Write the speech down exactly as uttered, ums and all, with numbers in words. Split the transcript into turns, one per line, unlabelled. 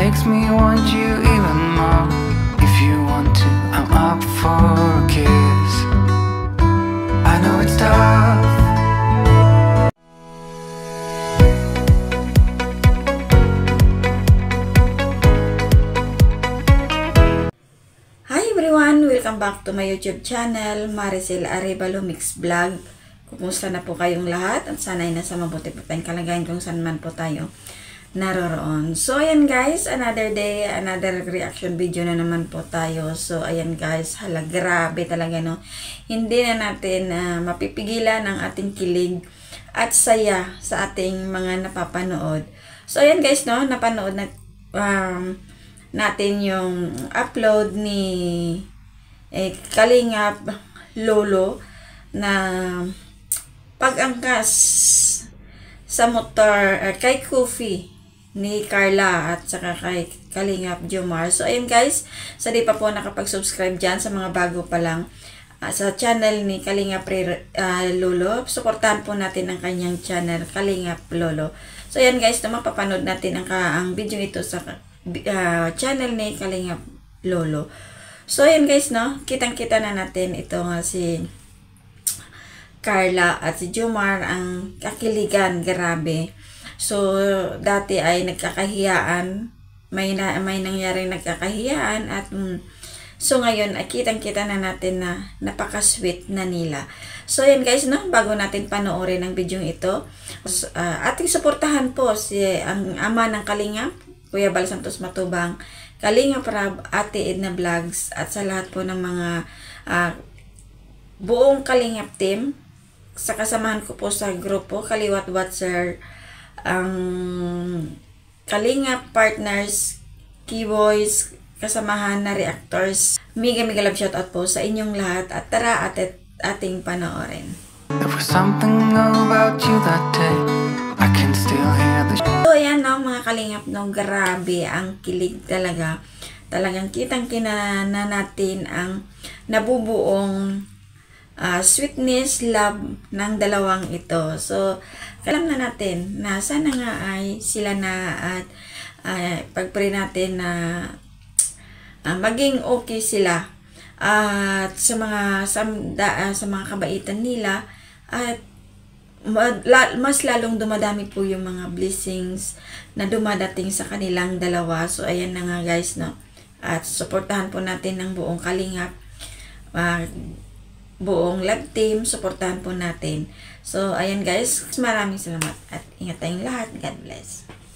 makes me want you even more. If you want to, I'm up for a kiss. I know it's tough.
Hi everyone! Welcome back to my YouTube channel, Maricel Arevalo Mix Vlog. Kumusta na po kayong lahat? At sana ay nasa mabuti po tayong kalagayan kung saan man po tayo naroroon. So ayan guys, another day, another reaction video na naman po tayo. So ayan guys, hala, grabe talaga no. Hindi na natin uh, mapipigilan ang ating kilig at saya sa ating mga napapanood. So ayan guys no, napanood na um, natin yung upload ni eh, Kalingap Lolo na pag-angkas sa motor uh, kay Kufi ni Carla at saka kay Kalingap Jomar. So ayun guys, sa di pa po nakapag-subscribe dyan, sa mga bago pa lang uh, sa channel ni Kalingap uh, Lolo, suportahan po natin ang kanyang channel Kalingap Lolo. So ayan guys, na mapapanood natin ang, ang video ito sa uh, channel ni Kalingap Lolo. So ayan guys no, kitang-kita na natin ito nga si Carla at si Jomar ang kakiligan, grabe. So dati ay nagkakahiyaan, may na, may nangyaring nagkakahiyaan at mm, so ngayon ay kitang-kita na natin na napaka-sweet na nila. So yan guys no, bago natin panoorin ang video ito, uh, ating suportahan po si ang ama ng Kalingap, Kuya Bal Santos Matubang, Kalingap Rab, Ate Edna Vlogs at sa lahat po ng mga uh, buong Kalingap team. Sa kasamahan ko po sa grupo Kaliwat Watcher, ang Kalingap Partners, Keyboys, kasamahan na reactors. Mega mega love shoutout po sa inyong lahat at tara at ating panoorin.
There was something about you that day, I can still hear the
So ayan no, mga Kalingap no, grabe ang kilig talaga. Talagang kitang-kita na natin ang nabubuong Uh, sweetness, love ng dalawang ito. So, alam na natin na sana nga ay sila na at uh, pag-pray natin na uh, maging okay sila at uh, sa mga samda, uh, sa mga kabaitan nila at mas lalong dumadami po yung mga blessings na dumadating sa kanilang dalawa. So, ayan na nga guys no. At suportahan po natin ng buong Kalingap, uh, buong love team, suportahan po natin. So, ayan guys, maraming salamat at ingat tayong lahat. God bless.